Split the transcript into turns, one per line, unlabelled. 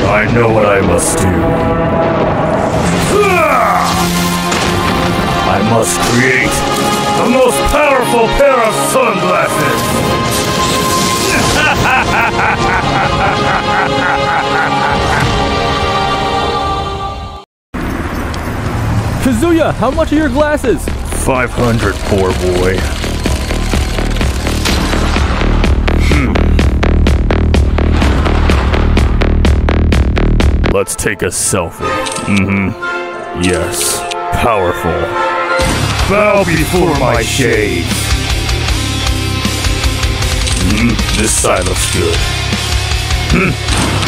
I know what I must do. I must create the most powerful pair of sunglasses!
Kazuya, how much are your glasses?
500, poor boy. Let's take a selfie. Yes. Powerful. Bow before my shade. This side looks good.